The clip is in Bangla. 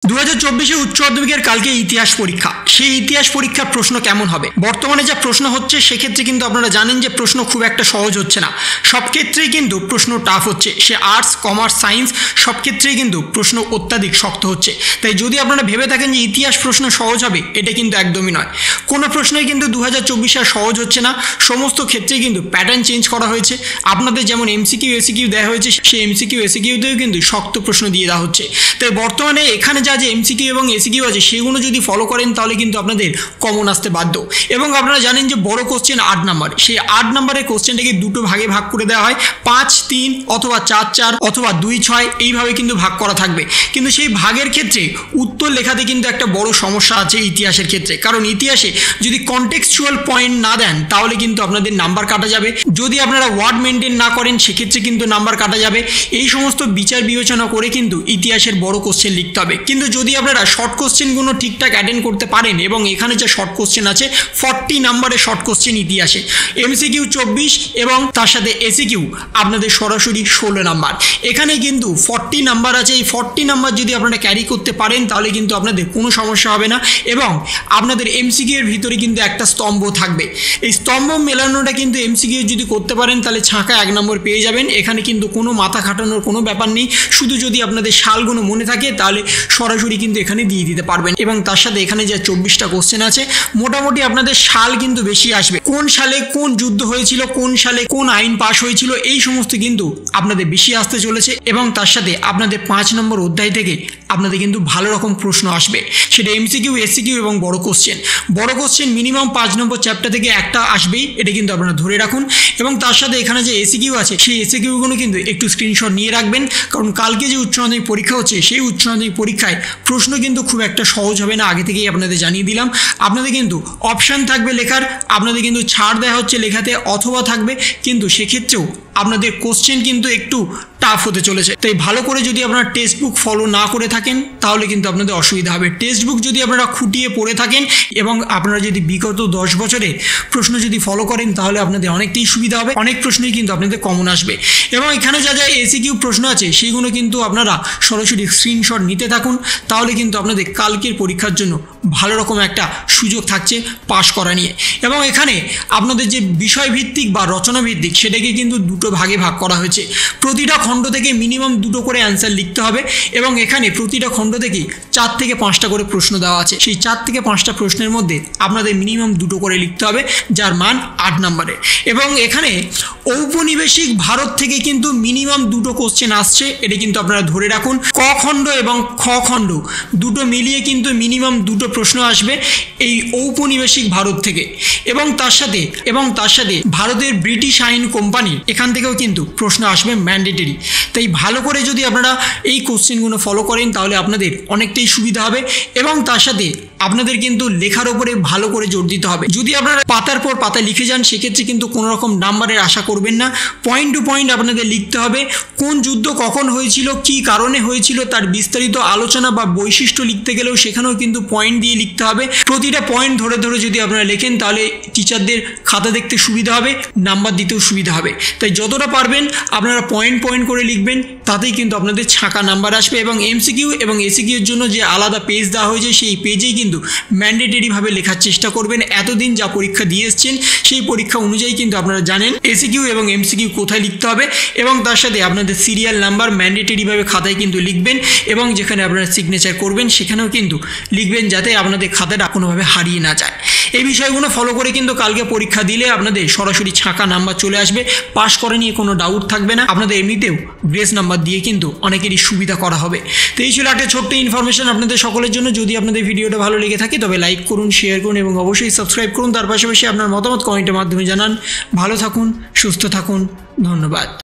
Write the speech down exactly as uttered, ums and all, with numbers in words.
দু হাজার চব্বিশে উচ্চ মাধ্যমিকের কালকে ইতিহাস পরীক্ষা। সেই ইতিহাস পরীক্ষার প্রশ্ন কেমন হবে? বর্তমানে যা প্রশ্ন হচ্ছে সেক্ষেত্রে কিন্তু আপনারা জানেন যে প্রশ্ন খুব একটা সহজ হচ্ছে না, সব ক্ষেত্রেই কিন্তু প্রশ্ন টাফ হচ্ছে। সে আর্টস, কমার্স, সায়েন্স সব ক্ষেত্রেই কিন্তু প্রশ্ন অত্যাধিক শক্ত হচ্ছে। তাই যদি আপনারা ভেবে থাকেন যে ইতিহাস প্রশ্ন সহজ হবে, এটা কিন্তু একদমই নয়। কোনো প্রশ্নই কিন্তু দু হাজার চব্বিশে আর সহজ হচ্ছে না, সমস্ত ক্ষেত্রেই কিন্তু প্যাটার্ন চেঞ্জ করা হয়েছে। আপনাদের যেমন এমসিকিউ এসিকিউ দেওয়া হয়েছে, সেই এমসিকিউ এসিকিউতেও কিন্তু শক্ত প্রশ্ন দিয়ে দেওয়া হচ্ছে। তাই বর্তমানে এখানে যা যে এমসিকিউ এবং এসিকিউ আছে সেগুলো যদি ফলো করেন তাহলে কিন্তু আপনাদের কমন আসতে বাধ্য। এবং আপনারা জানেন যে বড় কোশ্চেন আট নাম্বার, সেই আট নাম্বারের কোশ্চেনটাকে দুটো ভাগে ভাগ করে দেওয়া হয়, পাঁচ তিন অথবা চার চার অথবা দুই ছয় এইভাবে কিন্তু ভাগ করা থাকবে। কিন্তু সেই ভাগের ক্ষেত্রে উত্তর লেখাতে কিন্তু একটা বড় সমস্যা আছে ইতিহাসের ক্ষেত্রে, কারণ ইতিহাসে যদি কনটেক্সচুয়াল পয়েন্ট না দেন তাহলে কিন্তু আপনাদের নাম্বার কাটা যাবে। যদি আপনারা ওয়ার্ড মেনটেন না করেন সেক্ষেত্রে কিন্তু নাম্বার কাটা যাবে। এই সমস্ত বিচার বিবেচনা করে কিন্তু ইতিহাসের বড় কোশ্চেন লিখতে হবে। কিন্তু যদি আপনারা শর্ট কোশ্চেনগুলো ঠিকঠাক অ্যাটেন্ড করতে পারেন, এবং এখানে যে শর্ট কোশ্চেন আছে ফর্টি নাম্বারের শর্ট কোশ্চেন ইতিহাসে, এমসিকিউ চব্বিশ এবং তার সাথে এসিকিউ আপনাদের সরাসরি ষোলো নাম্বার। এখানে কিন্তু ফর্টি নাম্বার আছে। এই ফর্টি নাম্বার যদি আপনারা ক্যারি করতে পারেন তাহলে কিন্তু আপনাদের কোনো সমস্যা হবে না। এবং আপনাদের এমসিকিউ এর ভিতরে কিন্তু একটা স্তম্ভ থাকবে, এই স্তম্ভ মেলানোটা কিন্তু এমসিকিউ যদি করতে পারেন তাহলে ছাঁকা এক নম্বর পেয়ে যাবেন। এখানে কিন্তু কোনো মাথা খাটানোর কোনো ব্যাপার নেই, শুধু যদি আপনাদের সালগুলো মনে থাকে তাহলে সরাসরি কিন্তু এখানে দিয়ে দিতে পারবেন। এবং তার সাথে এখানে যে চব্বিশটা কোশ্চেন আছে মোটামুটি আপনাদের সাল কিন্তু বেশি আসবে, কোন সালে কোন যুদ্ধ হয়েছিল, কোন সালে কোন আইন পাশ হয়েছিল, এই সমস্ত কিন্তু আপনাদের বেশি আসতে চলেছে। এবং তার সাথে আপনাদের পাঁচ নম্বর অধ্যায় থেকে আপনাদের কিন্তু ভালো রকম প্রশ্ন আসবে, সেটা এমসিকিউ এসিকিউ এবং বড় কোশ্চেন। বড় কোশ্চেন মিনিমাম পাঁচ নম্বর চ্যাপ্টার থেকে একটা আসবেই, এটা কিন্তু আপনারা ধরে রাখুন। এবং তার সাথে এখানে যে এসিকিউ আছে সেই এসিকিউগুলো কিন্তু একটু স্ক্রিনশট নিয়ে রাখবেন, কারণ কালকে যে উচ্চ মাধ্যমিক পরীক্ষা হচ্ছে সেই উচ্চ মাধ্যমিক পরীক্ষায় প্রশ্ন কিন্তু খুব একটা সহজ হবে না, আগে থেকেই আপনাদের জানিয়ে দিলাম। আপনাদের কিন্তু অপশান থাকবে লেখার, আপনাদের কিন্তু ছাড় দেওয়া হচ্ছে লেখাতে, অথবা থাকবে, কিন্তু সেক্ষেত্রেও আপনাদের কোশ্চেন কিন্তু একটু টাফ হতে চলেছে। তাই ভালো করে যদি আপনারা টেক্সট বুক ফলো না করে থাকেন তাহলে কিন্তু আপনাদের অসুবিধা হবে। টেক্সট বুক যদি আপনারা খুঁটিয়ে পড়ে থাকেন এবং আপনারা যদি বিগত দশ বছরে প্রশ্ন যদি ফলো করেন তাহলে আপনাদের অনেকটাই সুবিধা হবে, অনেক প্রশ্নই কিন্তু আপনাদের কমন আসবে। এবং এখানে যা যা এসিকিউ প্রশ্ন আছে সেইগুলো কিন্তু আপনারা সরাসরি স্ক্রিনশট নিতে থাকুন, তাহলে কিন্তু আপনাদের কালকের পরীক্ষার জন্য ভালো রকম একটা সুযোগ থাকছে পাশ করা নিয়ে। এবং এখানে আপনাদের যে বিষয়ভিত্তিক বা রচনা ভিত্তিক সেটাকে কিন্তু দুটো ভাগে ভাগ করা হয়েছে। প্রতিটা খণ্ড থেকে মিনিমাম দুটো করে অ্যান্সার লিখতে হবে, এবং এখানে প্রতিটা খণ্ড থেকে চার থেকে পাঁচটা করে প্রশ্ন দেওয়া আছে। সেই চার থেকে পাঁচটা প্রশ্নের মধ্যে আপনাদের মিনিমাম দুটো করে লিখতে হবে, যার মান আট নম্বরে। এবং এখানে ঔপনিবেশিক ভারত থেকে কিন্তু মিনিমাম দুটো কোশ্চেন আসছে, এটা কিন্তু আপনারা ধরে রাখুন। ক খণ্ড এবং খ খণ্ড দুটো মিলিয়ে কিন্তু মিনিমাম দুটো প্রশ্ন আসবে এই ঔপনিবেশিক ভারত থেকে। এবং তার সাথে এবং তার সাথে ভারতের ব্রিটিশ আইন কোম্পানি এখান থেকেও কিন্তু প্রশ্ন আসবে ম্যান্ডেটরি। তাই ভালো করে যদি আপনারা এই কোশ্চেনগুলো ফলো করেন তাহলে আপনাদের অনেকটাই সুবিধা হবে। এবং তার সাথে আপনাদের কিন্তু লেখার ওপরে ভালো করে জোর দিতে হবে। যদি আপনারা পাতার পর পাতা লিখে যান সেক্ষেত্রে কিন্তু কোনো রকম নাম্বারের আশা করবেন না, পয়েন্ট টু পয়েন্ট আপনাদের লিখতে হবে। কোন যুদ্ধ কখন হয়েছিল, কি কারণে হয়েছিল, তার বিস্তারিত আলোচনা বা বৈশিষ্ট্য লিখতে গেলেও সেখানেও কিন্তু পয়েন্ট দিয়ে লিখতে হবে। প্রতিটা পয়েন্ট ধরে ধরে যদি আপনারা লেখেন তাহলে টিচারদের খাতা দেখতে সুবিধা হবে, নাম্বার দিতেও সুবিধা হবে। তাই যতটা পারবেন আপনারা পয়েন্ট পয়েন্ট করে লিখবেন, তাতেই কিন্তু আপনাদের ছাঁকা নাম্বার আসবে। এবং এমসিকিউ এবং এসিকিউর জন্য যে আলাদা পেজ দেওয়া হয়েছে সেই পেজেই কিন্তু ম্যান্ডেটরিভাবে লেখার চেষ্টা করবেন। এতদিন যা পরীক্ষা দিয়ে এসছেন সেই পরীক্ষা অনুযায়ী কিন্তু আপনারা জানেন এসিকিউ এবং এমসিকিউ কোথায় লিখতে হবে। এবং তার সাথে আপনাদের সিরিয়াল নাম্বার ম্যান্ডেটরিভাবে খাতায় কিন্তু লিখবেন, এবং যেখানে আপনারা সিগনেচার করবেন সেখানেও কিন্তু লিখবেন, যাতে আপনাদের খাতাটা কোনোভাবে হারিয়ে না যায়। এই বিষয়গুলো ফলো করে কিন্তু কালকে পরীক্ষা দিলে আপনাদের সরাসরি ছাঁকা নাম্বার চলে আসবে, পাস করে নিয়ে কোনো ডাউট থাকবে না। আপনাদের এমনিতেও গ্রেস নাম্বার দিয়ে কিন্তু অনেকেরই সুবিধা করা হবে। তো এই ছিল একটা ছোট্ট ইনফরমেশন আপনাদের সকলের জন্য। যদি আপনাদের ভিডিওটা ভালো লেগে থাকে তবে লাইক করুন, শেয়ার করুন এবং অবশ্যই সাবস্ক্রাইব করুন। তার পাশাপাশি আপনার মতামত কমেন্টের মাধ্যমে জানান। ভালো থাকুন, সুস্থ থাকুন, ধন্যবাদ।